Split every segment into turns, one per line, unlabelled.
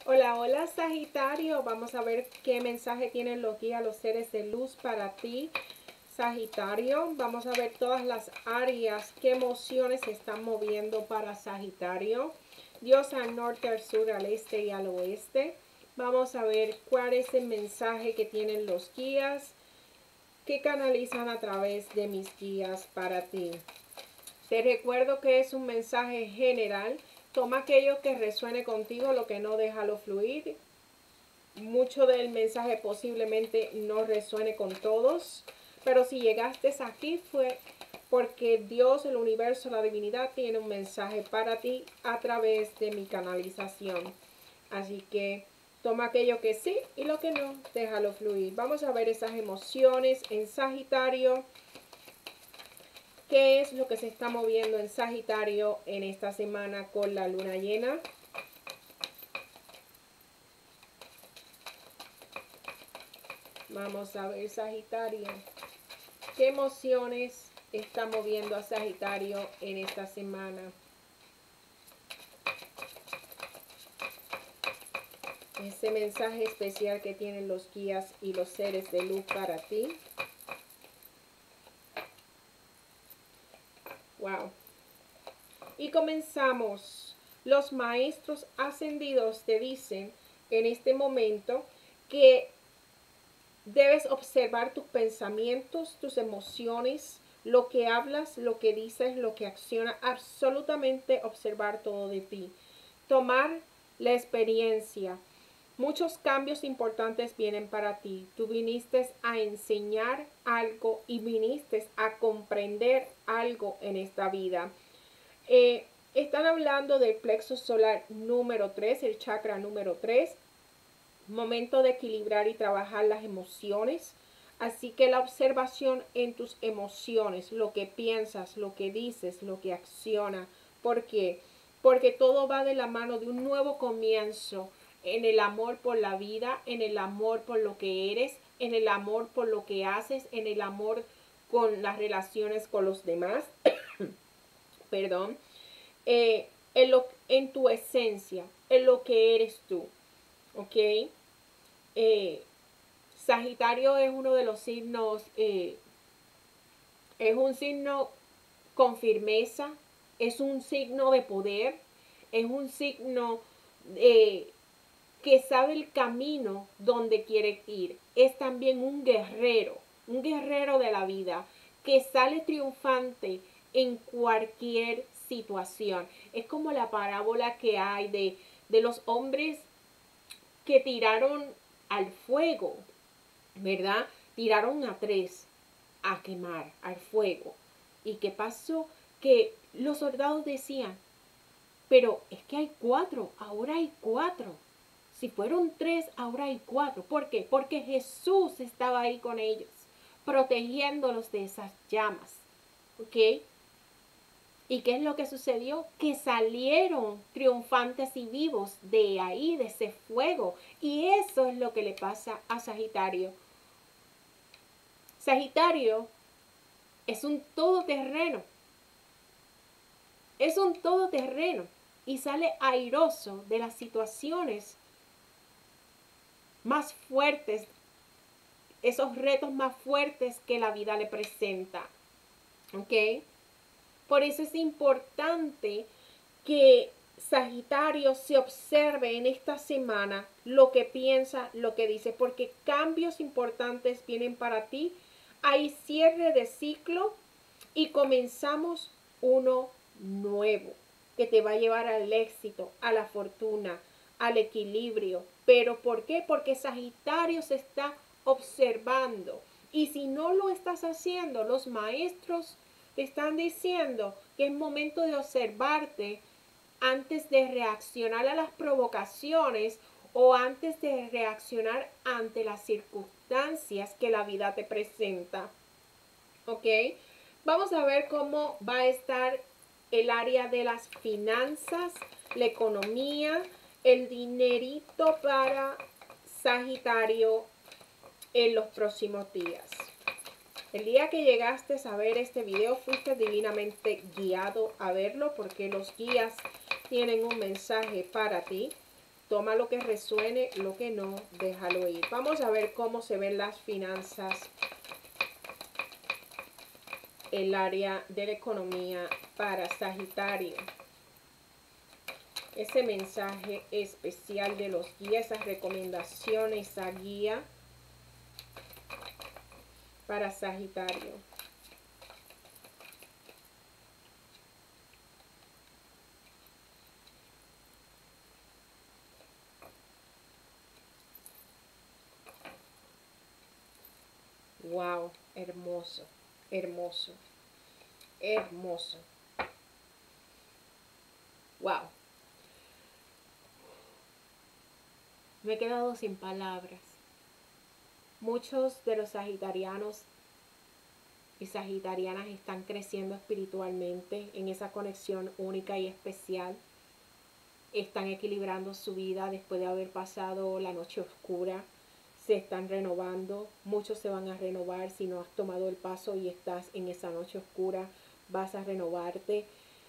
Hola, hola Sagitario, vamos a ver qué mensaje tienen los guías, los seres de luz para ti, Sagitario. Vamos a ver todas las áreas, qué emociones se están moviendo para Sagitario. Dios al norte, al sur, al este y al oeste. Vamos a ver cuál es el mensaje que tienen los guías, que canalizan a través de mis guías para ti. Te recuerdo que es un mensaje general. Toma aquello que resuene contigo, lo que no, déjalo fluir. Mucho del mensaje posiblemente no resuene con todos, pero si llegaste aquí fue porque Dios, el universo, la divinidad tiene un mensaje para ti a través de mi canalización. Así que toma aquello que sí y lo que no, déjalo fluir. Vamos a ver esas emociones en Sagitario. ¿Qué es lo que se está moviendo en Sagitario en esta semana con la luna llena? Vamos a ver Sagitario. ¿Qué emociones está moviendo a Sagitario en esta semana? Ese mensaje especial que tienen los guías y los seres de luz para ti. Wow. Y comenzamos. Los maestros ascendidos te dicen en este momento que debes observar tus pensamientos, tus emociones, lo que hablas, lo que dices, lo que accionas, absolutamente observar todo de ti. Tomar la experiencia. Muchos cambios importantes vienen para ti. Tú viniste a enseñar algo y viniste a comprender algo en esta vida. Están hablando del plexo solar número 3, el chakra número 3. Momento de equilibrar y trabajar las emociones. Así que la observación en tus emociones, lo que piensas, lo que dices, lo que acciona. ¿Por qué? Porque todo va de la mano de un nuevo comienzo en el amor por la vida, en el amor por lo que eres, en el amor por lo que haces, en el amor con las relaciones con los demás. Perdón. En tu esencia, en lo que eres tú. ¿Ok? Eh, Sagitario es uno de los signos, es un signo con firmeza, es un signo de poder, es un signo eh, que sabe el camino donde quiere ir. Es también un guerrero de la vida, que sale triunfante en cualquier situación. Es como la parábola que hay de los hombres que tiraron al fuego, ¿verdad? Tiraron a 3 a quemar, al fuego. ¿Y qué pasó? Que los soldados decían, pero es que hay 4, ahora hay 4. Si fueron 3, ahora hay 4. ¿Por qué? Porque Jesús estaba ahí con ellos, protegiéndolos de esas llamas. ¿Ok? ¿Y qué es lo que sucedió? Que salieron triunfantes y vivos de ahí, de ese fuego. Y eso es lo que le pasa a Sagitario. Sagitario es un todoterreno. Es un todoterreno. Y sale airoso de las situaciones más fuertes, esos retos más fuertes que la vida le presenta. ¿Ok? Por eso es importante que Sagitario se observe en esta semana lo que piensa, lo que dice, porque cambios importantes vienen para ti. Hay cierre de ciclo y comenzamos uno nuevo que te va a llevar al éxito, a la fortuna, al equilibrio. ¿Pero por qué? Porque Sagitario se está observando. Y si no lo estás haciendo, los maestros te están diciendo que es momento de observarte antes de reaccionar a las provocaciones o antes de reaccionar ante las circunstancias que la vida te presenta. ¿Ok? Vamos a ver cómo va a estar el área de las finanzas, la economía, el dinerito para Sagitario en los próximos días. El día que llegaste a ver este video fuiste divinamente guiado a verlo porque los guías tienen un mensaje para ti. toma lo que resuene, lo que no, déjalo ir. Vamos a ver cómo se ven las finanzas, el área de la economía para Sagitario. Ese mensaje especial de los guías, esas recomendaciones, esa guía para Sagitario. Wow, hermoso, hermoso, hermoso. Wow. Me he quedado sin palabras. Muchos de los sagitarianos y sagitarianas están creciendo espiritualmente en esa conexión única y especial. Están equilibrando su vida después de haber pasado la noche oscura. Se están renovando. Muchos se van a renovar. Si no has tomado el paso y estás en esa noche oscura, vas a renovarte.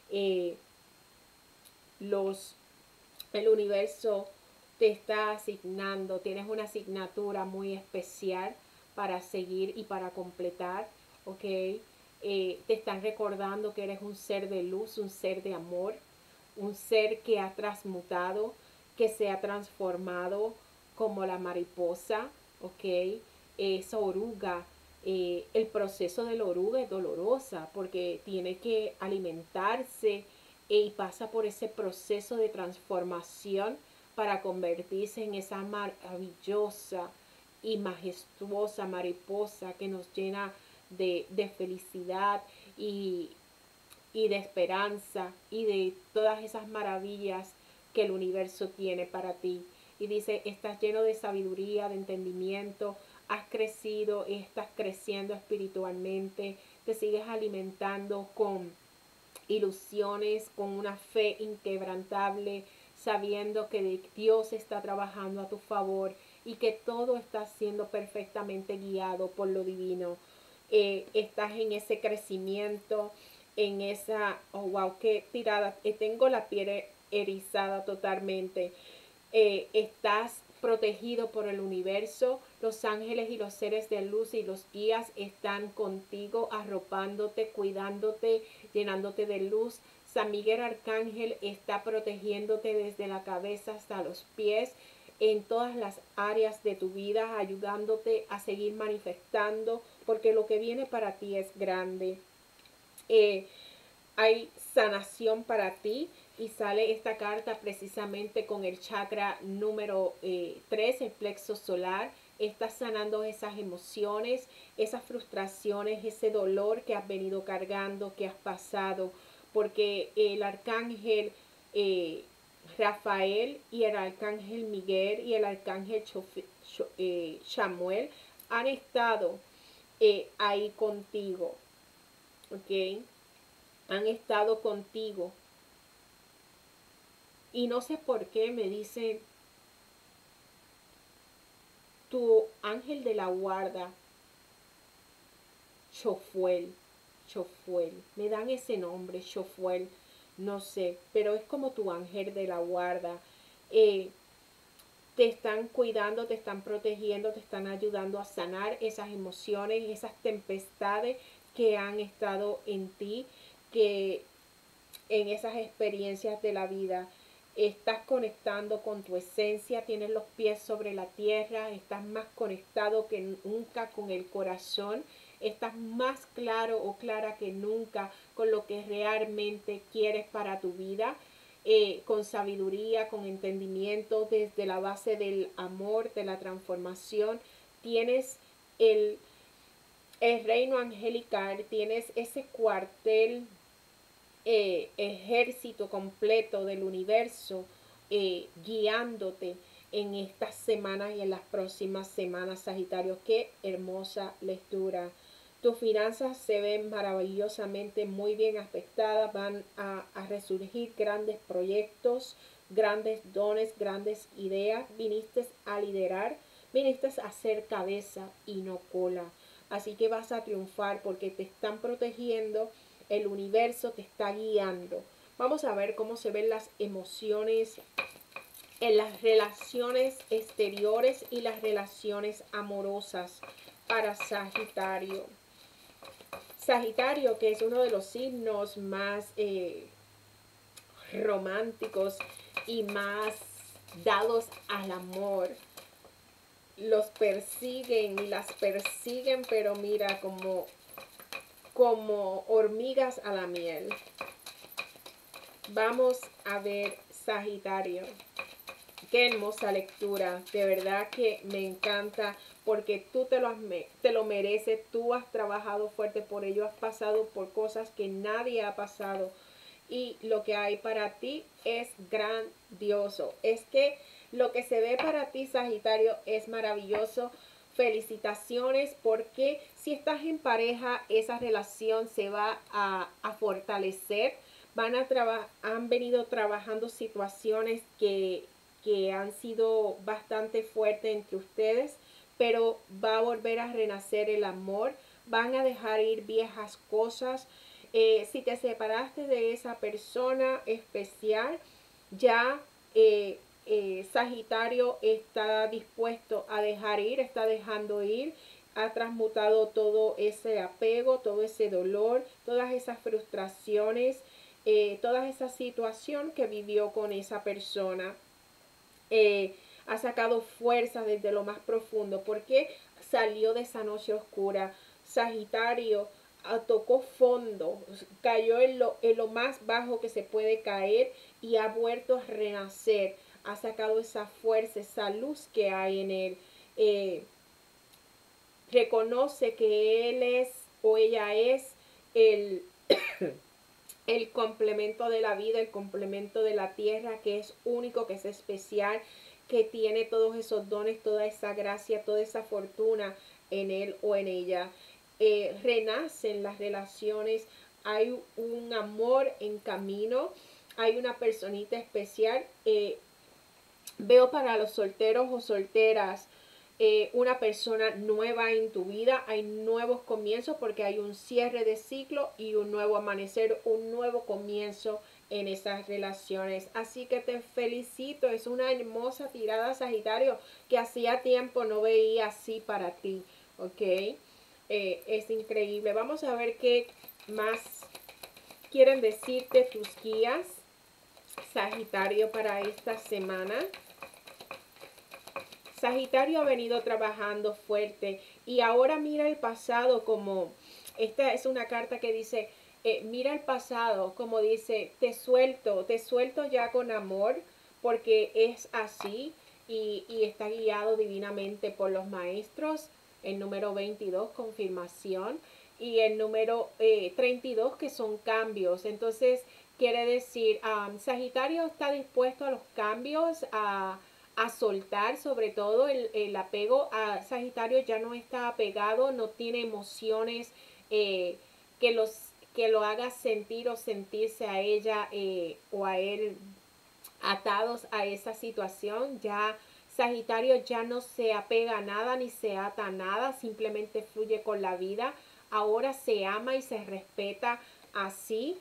El universo te está asignando, tienes una asignatura muy especial para seguir y para completar, ¿ok? Te están recordando que eres un ser de luz, un ser de amor, un ser que ha transmutado, que se ha transformado como la mariposa, ¿ok? Esa oruga, el proceso de la oruga es dolorosa porque tiene que alimentarse y pasa por ese proceso de transformación para convertirse en esa maravillosa y majestuosa mariposa que nos llena de felicidad y de esperanza y de todas esas maravillas que el universo tiene para ti. Y dice, estás lleno de sabiduría, de entendimiento, has crecido y estás creciendo espiritualmente, te sigues alimentando con ilusiones, con una fe inquebrantable, sabiendo que Dios está trabajando a tu favor y que todo está siendo perfectamente guiado por lo divino. Estás en ese crecimiento, en esa, oh wow, qué tirada, tengo la piel erizada totalmente. Estás protegido por el universo, los ángeles y los seres de luz y los guías están contigo, arropándote, cuidándote, llenándote de luz. San Miguel Arcángel está protegiéndote desde la cabeza hasta los pies, en todas las áreas de tu vida, ayudándote a seguir manifestando, porque lo que viene para ti es grande. Hay sanación para ti y sale esta carta precisamente con el chakra número 3, el plexo solar. Estás sanando esas emociones, esas frustraciones, ese dolor que has venido cargando, que has pasado, porque el arcángel Rafael y el arcángel Miguel y el arcángel Chamuel han estado ahí contigo, ¿ok? Han estado contigo. Y no sé por qué me dicen tu ángel de la guarda, Chofuel, Chofuel. Me dan ese nombre, Chofuel, no sé, pero es como tu ángel de la guarda. Te están cuidando, te están protegiendo, te están ayudando a sanar esas emociones, esas tempestades que han estado en ti, que en esas experiencias de la vida. Estás conectando con tu esencia, tienes los pies sobre la tierra, estás más conectado que nunca con el corazón, estás más claro o clara que nunca con lo que realmente quieres para tu vida, con sabiduría, con entendimiento, desde la base del amor, de la transformación. Tienes el reino angelical, tienes ese cuartel ejército completo del universo guiándote en estas semanas y en las próximas semanas, Sagitario. Qué hermosa lectura. Tus finanzas se ven maravillosamente muy bien afectadas, van a resurgir grandes proyectos, grandes dones, grandes ideas. Viniste a liderar, viniste a ser cabeza y no cola. Así que vas a triunfar porque te están protegiendo, el universo te está guiando. Vamos a ver cómo se ven las emociones en las relaciones exteriores y las relaciones amorosas para Sagitario. Sagitario, que es uno de los signos más románticos y más dados al amor. Los persiguen y las persiguen, pero mira, como hormigas a la miel. Vamos a ver Sagitario. Qué hermosa lectura, de verdad que me encanta porque tú te lo mereces, tú has trabajado fuerte por ello, has pasado por cosas que nadie ha pasado y lo que hay para ti es grandioso. Es que lo que se ve para ti, Sagitario, es maravilloso. Felicitaciones porque si estás en pareja, esa relación se va a fortalecer. Han venido trabajando situaciones que han sido bastante fuertes entre ustedes, pero va a volver a renacer el amor. Van a dejar ir viejas cosas. Si te separaste de esa persona especial, ya Sagitario está dispuesto a dejar ir, está dejando ir, ha transmutado todo ese apego, todo ese dolor, todas esas frustraciones, toda esa situación que vivió con esa persona. Ha sacado fuerza desde lo más profundo porque salió de esa noche oscura. Sagitario tocó fondo, cayó en lo más bajo que se puede caer y ha vuelto a renacer. Ha sacado esa fuerza, esa luz que hay en él. Reconoce que él es o ella es el, el complemento de la vida, el complemento de la tierra, que es único, que es especial, que tiene todos esos dones, toda esa gracia, toda esa fortuna en él o en ella. Renacen las relaciones, hay un amor en camino, hay una personita especial. Veo para los solteros o solteras una persona nueva en tu vida, hay nuevos comienzos porque hay un cierre de ciclo y un nuevo amanecer, un nuevo comienzo en esas relaciones. Así que te felicito, es una hermosa tirada, Sagitario, que hacía tiempo no veía así para ti, ¿ok? Es increíble. Vamos a ver qué más quieren decirte tus guías, Sagitario, para esta semana. Sagitario ha venido trabajando fuerte y ahora mira el pasado como, esta es una carta que dice, mira el pasado como dice, te suelto ya con amor porque es así y está guiado divinamente por los maestros. El número 22, confirmación, y el número 32, que son cambios. Entonces, quiere decir, Sagitario está dispuesto a los cambios, a soltar sobre todo el apego. A Sagitario ya no está apegado, no tiene emociones que, que lo haga sentir o sentirse a ella o a él atados a esa situación. Ya Sagitario ya no se apega a nada ni se ata a nada, simplemente fluye con la vida. Ahora se ama y se respeta así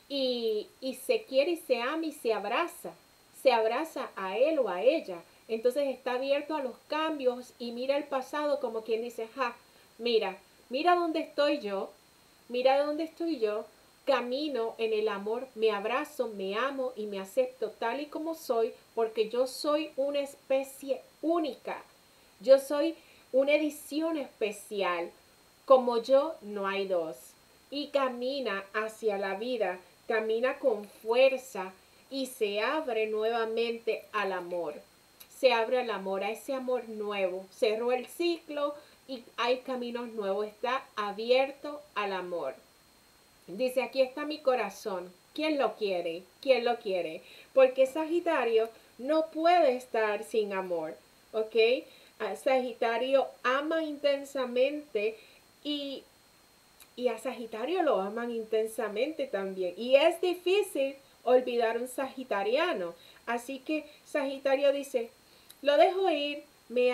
y se quiere y se ama y se abraza a él o a ella. Entonces está abierto a los cambios y mira el pasado como quien dice, ja, mira dónde estoy yo, mira dónde estoy yo, camino en el amor, me abrazo, me amo y me acepto tal y como soy, porque yo soy una especie única, yo soy una edición especial, como yo no hay dos. Y camina hacia la vida, camina con fuerza y se abre nuevamente al amor. Se abre al amor, a ese amor nuevo. Cerró el ciclo y hay caminos nuevos. Está abierto al amor. Dice, aquí está mi corazón. ¿Quién lo quiere? ¿Quién lo quiere? Porque Sagitario no puede estar sin amor. ¿Ok? Sagitario ama intensamente y a Sagitario lo aman intensamente también. Y es difícil olvidar un sagitariano. Así que Sagitario dice, lo dejo ir,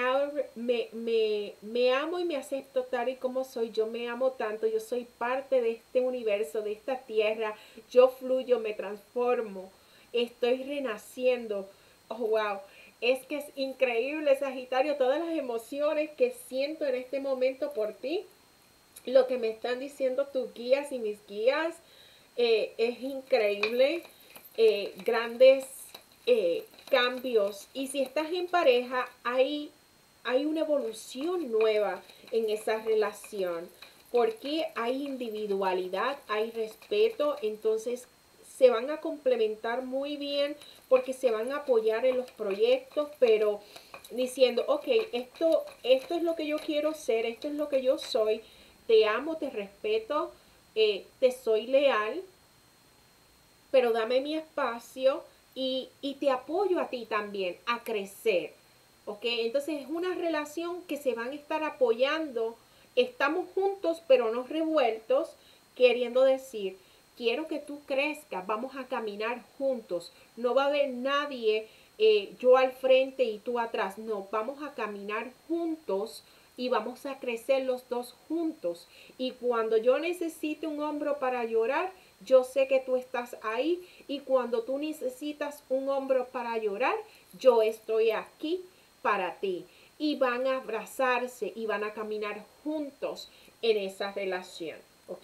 me amo y me acepto tal y como soy. Yo me amo tanto, yo soy parte de este universo, de esta tierra. Yo fluyo, me transformo, estoy renaciendo. Oh, wow. Es que es increíble, Sagitario, todas las emociones que siento en este momento por ti, lo que me están diciendo tus guías y mis guías, es increíble. Grandes cambios. Y si estás en pareja, hay una evolución nueva en esa relación. Porque hay individualidad, hay respeto, entonces se van a complementar muy bien porque se van a apoyar en los proyectos, pero diciendo, ok, esto es lo que yo quiero ser, esto es lo que yo soy, te amo, te respeto, te soy leal, pero dame mi espacio y te apoyo a ti también a crecer. ¿Ok? Entonces es una relación que se van a estar apoyando. Estamos juntos, pero no revueltos, queriendo decir, quiero que tú crezcas, vamos a caminar juntos. No va a haber nadie, yo al frente y tú atrás. No, vamos a caminar juntos y vamos a crecer los dos juntos. Y cuando yo necesite un hombro para llorar, yo sé que tú estás ahí. Y cuando tú necesitas un hombro para llorar, yo estoy aquí para ti. Y van a abrazarse y van a caminar juntos en esa relación. ¿Ok?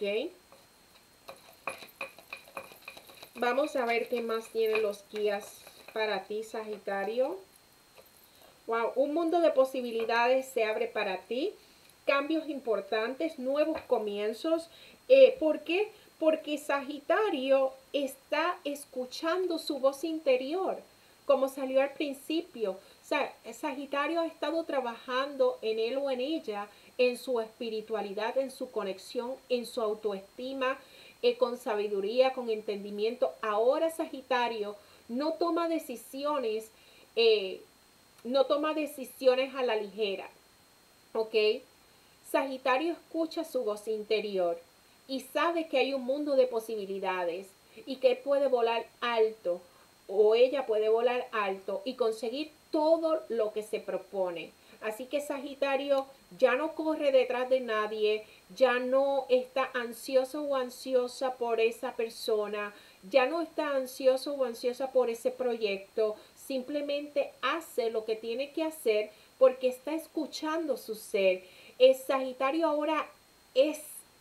Vamos a ver qué más tienen los guías para ti, Sagitario. Wow, un mundo de posibilidades se abre para ti. Cambios importantes, nuevos comienzos. ¿Por qué? Porque Sagitario está escuchando su voz interior, como salió al principio. Sagitario ha estado trabajando en él o en ella, en su espiritualidad, en su conexión, en su autoestima, con sabiduría, con entendimiento. Ahora Sagitario no toma decisiones, eh, no toma decisiones a la ligera, ¿ok? Sagitario escucha su voz interior y sabe que hay un mundo de posibilidades y que él puede volar alto o ella puede volar alto y conseguir todo lo que se propone. Así que Sagitario ya no corre detrás de nadie, ya no está ansioso o ansiosa por esa persona, ya no está ansioso o ansiosa por ese proyecto, simplemente hace lo que tiene que hacer porque está escuchando su ser. El Sagitario ahora es,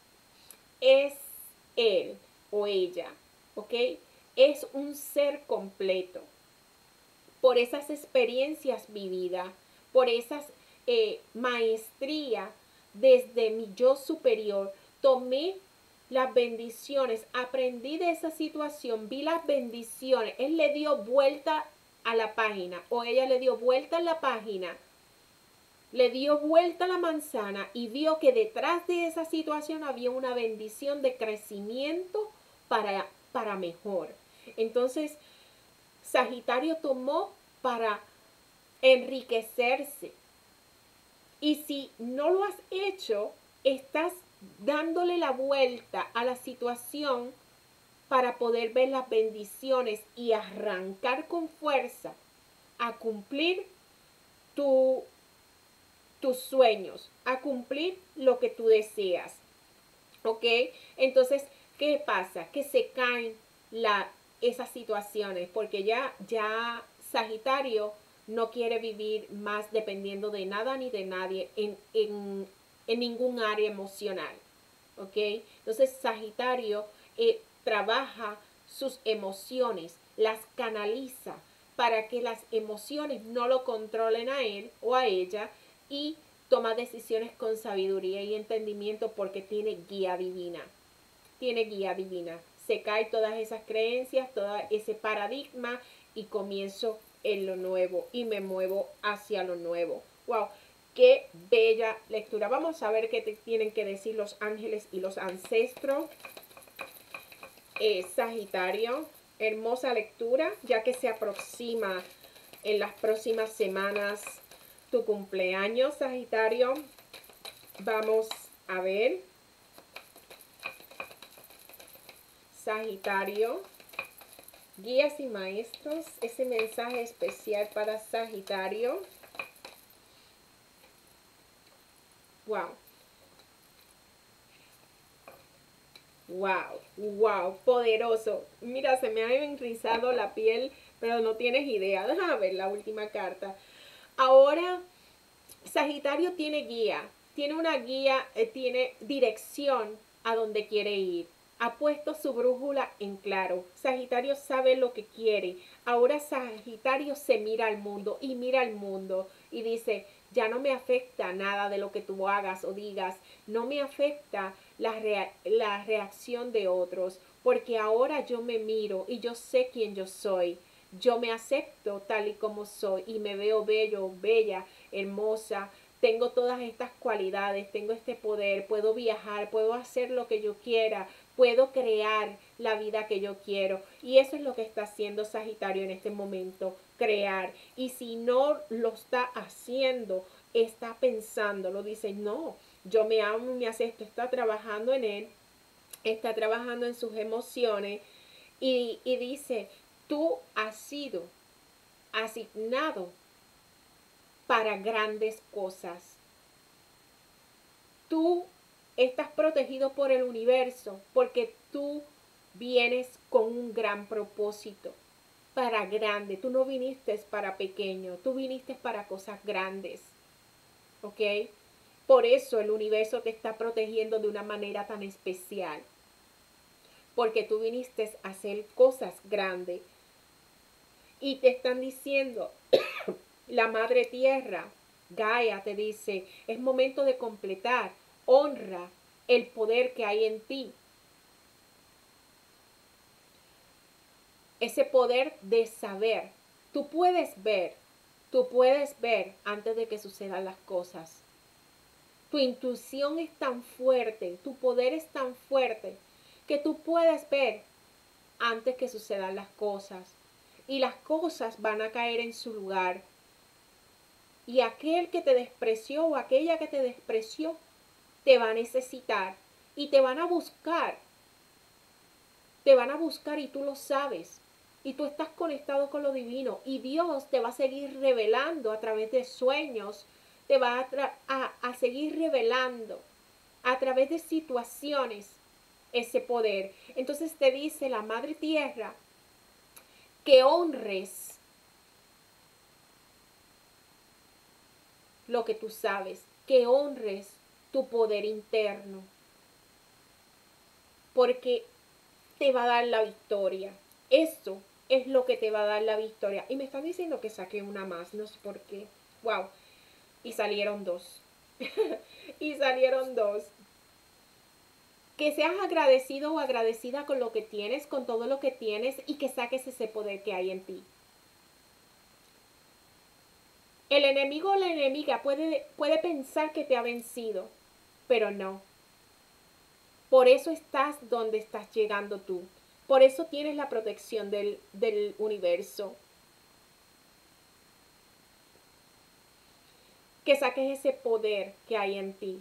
es él o ella, ¿ok? Es un ser completo por esas experiencias vividas, por esas maestría desde mi yo superior. Tomé las bendiciones, aprendí de esa situación, vi las bendiciones. Él le dio vuelta a la página o ella le dio vuelta a la página, le dio vuelta a la manzana y vio que detrás de esa situación había una bendición de crecimiento para mejor. Entonces, Sagitario tomó para enriquecerse. Y si no lo has hecho, estás dándole la vuelta a la situación para poder ver las bendiciones y arrancar con fuerza a cumplir tu, tus sueños, a cumplir lo que tú deseas. ¿Ok? Entonces, ¿qué pasa? Que se caen esas situaciones porque ya Sagitario no quiere vivir más dependiendo de nada ni de nadie en ningún área emocional. ¿Ok? Entonces Sagitario trabaja sus emociones, las canaliza para que las emociones no lo controlen a él o a ella y toma decisiones con sabiduría y entendimiento porque tiene guía divina. Tiene guía divina. Se cae todas esas creencias, todo ese paradigma y comienzo en lo nuevo y me muevo hacia lo nuevo. ¡Wow! Qué bella lectura. Vamos a ver qué te tienen que decir los ángeles y los ancestros. Sagitario, hermosa lectura, ya que se aproxima en las próximas semanas tu cumpleaños, Sagitario. Vamos a ver. Sagitario, guías y maestros, ese mensaje especial para Sagitario. Wow. Wow, wow, poderoso. Mira, se me ha enrizado la piel, pero no tienes idea. Déjame ver la última carta. Ahora, Sagitario tiene guía, tiene una guía, tiene dirección a donde quiere ir. Ha puesto su brújula en claro. Sagitario sabe lo que quiere. Ahora Sagitario se mira al mundo y mira al mundo y dice, ya no me afecta nada de lo que tú hagas o digas. No me afecta la reacción de otros, porque ahora yo me miro y yo sé quién yo soy. Yo me acepto tal y como soy y me veo bello, bella, hermosa. Tengo todas estas cualidades, tengo este poder, puedo viajar, puedo hacer lo que yo quiera, puedo crear la vida que yo quiero. Y eso es lo que está haciendo Sagitario en este momento, crear. Y si no lo está haciendo, está pensando, lo dice, no, yo me amo, me acepto, está trabajando en él, está trabajando en sus emociones y dice, tú has sido asignado para grandes cosas. Tú estás protegido por el universo porque tú vienes con un gran propósito para grande. Tú no viniste para pequeño, tú viniste para cosas grandes. ¿Ok? Por eso el universo te está protegiendo de una manera tan especial. Porque tú viniste a hacer cosas grandes. Y te están diciendo, la Madre Tierra, Gaia, te dice, es momento de completar, honra el poder que hay en ti. Ese poder de saber. Tú puedes ver antes de que sucedan las cosas. Tu intuición es tan fuerte, tu poder es tan fuerte, que tú puedes ver antes que sucedan las cosas. Y las cosas van a caer en su lugar. Y aquel que te despreció o aquella que te despreció te va a necesitar y te van a buscar. Te van a buscar y tú lo sabes. Y tú estás conectado con lo divino. Y Dios te va a seguir revelando a través de sueños. Te va a seguir revelando a través de situaciones ese poder. Entonces te dice la Madre Tierra que honres lo que tú sabes, que honres tu poder interno, porque te va a dar la victoria. Eso es lo que te va a dar la victoria. Y me están diciendo que saqué una más, no sé por qué. Wow. Y salieron dos. Y salieron dos. Que seas agradecido o agradecida con lo que tienes, con todo lo que tienes, y que saques ese poder que hay en ti. El enemigo o la enemiga puede pensar que te ha vencido, pero no. Por eso estás donde estás llegando tú. Por eso tienes la protección del universo. Que saques ese poder que hay en ti.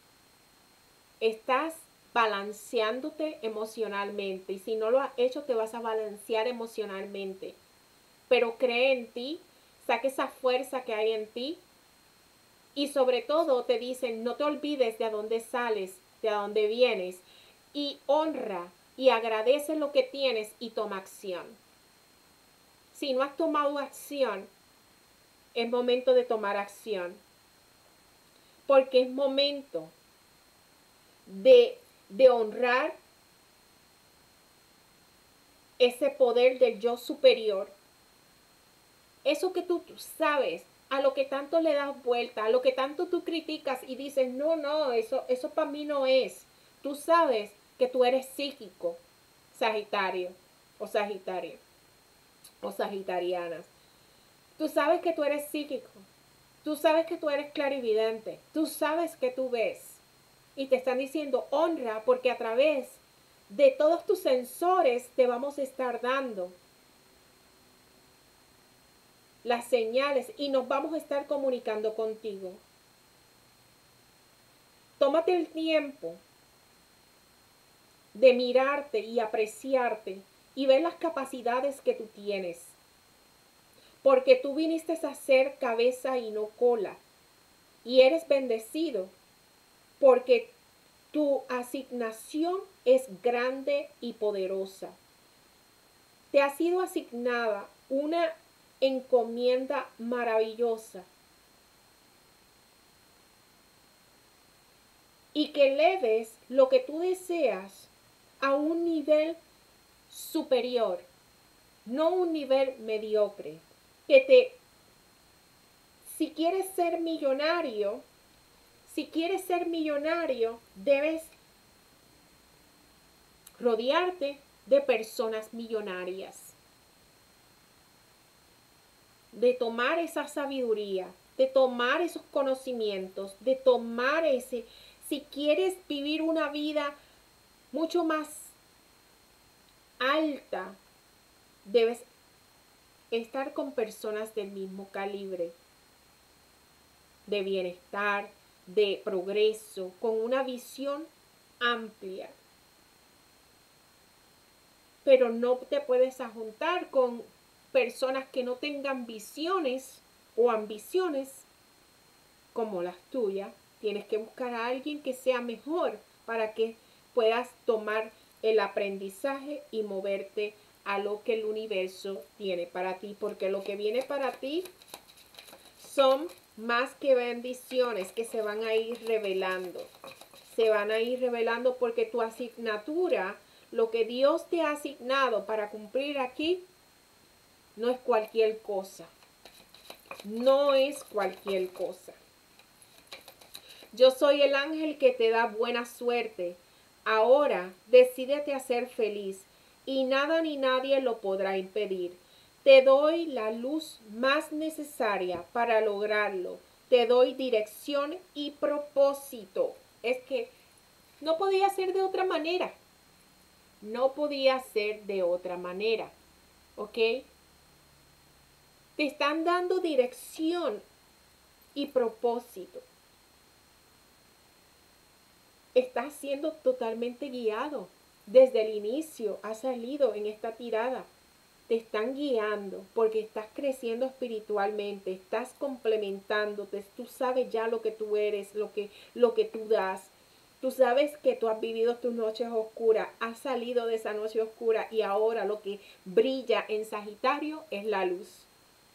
Estás balanceándote emocionalmente. Y si no lo has hecho, te vas a balancear emocionalmente. Pero cree en ti, saque esa fuerza que hay en ti. Y sobre todo te dicen, no te olvides de a dónde sales, de a dónde vienes. Y honra y agradece lo que tienes y toma acción. Si no has tomado acción, es momento de tomar acción. Porque es momento de honrar ese poder del yo superior. Eso que tú sabes, a lo que tanto le das vuelta, a lo que tanto tú criticas y dices, no, no, eso para mí no es. Tú sabes que tú eres psíquico, Sagitario o Sagitaria o Sagitarianas. Tú sabes que tú eres psíquico. Tú sabes que tú eres clarividente. Tú sabes que tú ves. Y te están diciendo honra porque a través de todos tus sensores te vamos a estar dando las señales y nos vamos a estar comunicando contigo. Tómate el tiempo de mirarte y apreciarte y ver las capacidades que tú tienes. Porque tú viniste a ser cabeza y no cola. Y eres bendecido porque tu asignación es grande y poderosa. Te ha sido asignada una encomienda maravillosa. Y que eleves lo que tú deseas a un nivel superior, no un nivel mediocre. Si quieres ser millonario, debes rodearte de personas millonarias, de tomar esa sabiduría, de tomar esos conocimientos, de tomar si quieres vivir una vida mucho más alta, debes estar con personas del mismo calibre, de bienestar, de progreso, con una visión amplia. Pero no te puedes juntar con personas que no tengan visiones o ambiciones como las tuyas. Tienes que buscar a alguien que sea mejor para que puedas tomar el aprendizaje y moverte a lo que el universo tiene para ti, porque lo que viene para ti son más que bendiciones que se van a ir revelando. Se van a ir revelando porque tu asignatura, lo que Dios te ha asignado para cumplir aquí, no es cualquier cosa. No es cualquier cosa. Yo soy el ángel que te da buena suerte. Ahora decídete a ser feliz y nada ni nadie lo podrá impedir. Te doy la luz más necesaria para lograrlo. Te doy dirección y propósito. Es que no podía ser de otra manera. No podía ser de otra manera. ¿Ok? Te están dando dirección y propósito. Estás siendo totalmente guiado. Desde el inicio has salido en esta tirada. Te están guiando porque estás creciendo espiritualmente, estás complementándote, tú sabes ya lo que tú eres, lo que tú das. Tú sabes que tú has vivido tus noches oscuras, has salido de esa noche oscura y ahora lo que brilla en Sagitario es la luz.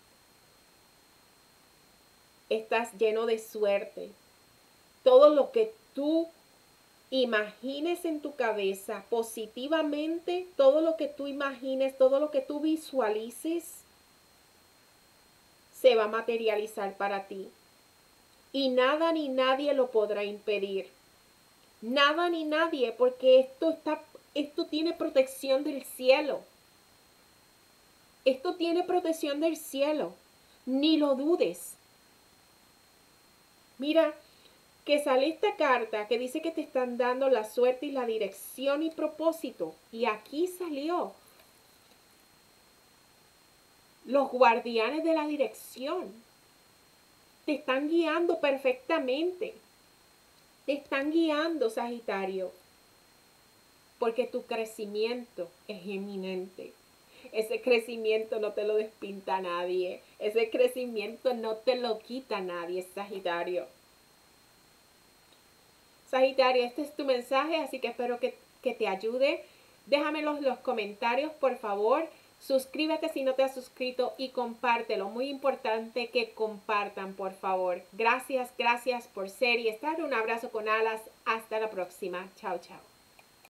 Estás lleno de suerte. Todo lo que tú imagines en tu cabeza positivamente, todo lo que tú imagines, todo lo que tú visualices, se va a materializar para ti. Y nada ni nadie lo podrá impedir. Nada ni nadie, porque esto tiene protección del cielo. Esto tiene protección del cielo. Ni lo dudes. Mira, que sale esta carta que dice que te están dando la suerte y la dirección y propósito. Y aquí salió los guardianes de la dirección. Te están guiando perfectamente. Te están guiando, Sagitario. Porque tu crecimiento es inminente. Ese crecimiento no te lo despinta nadie. Ese crecimiento no te lo quita nadie, Sagitario. Sagitario, este es tu mensaje, así que espero que te ayude. Déjamelo en los comentarios, por favor. Suscríbete si no te has suscrito y compártelo. Muy importante que compartan, por favor. Gracias por ser y estar. Un abrazo con alas. Hasta la próxima. Chao, chao.